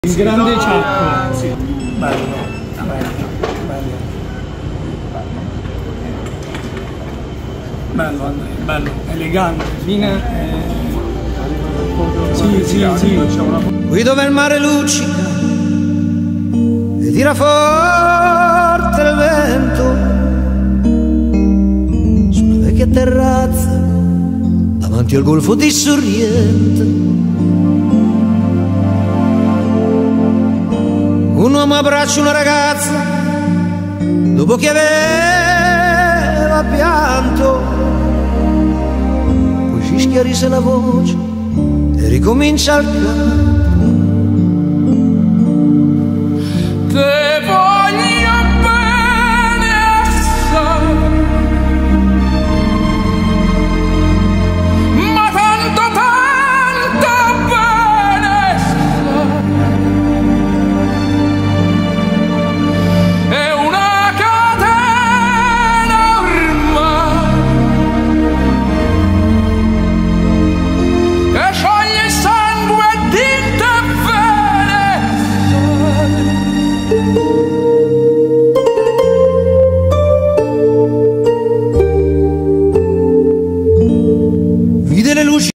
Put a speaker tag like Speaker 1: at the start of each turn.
Speaker 1: Il grande Ciacco.
Speaker 2: Sì.
Speaker 1: Bello, bello. Bello Andrea, bello, elegante, fine. Sì.
Speaker 3: Qui dove il mare luccica e tira forte il vento, sulla vecchia terrazza davanti al golfo di Sorrento, un uomo abbraccia una ragazza dopo che aveva pianto, poi si schiarisce la voce e ricomincia il canto.